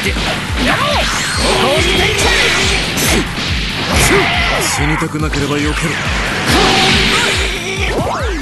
死にたくなければ避けろ。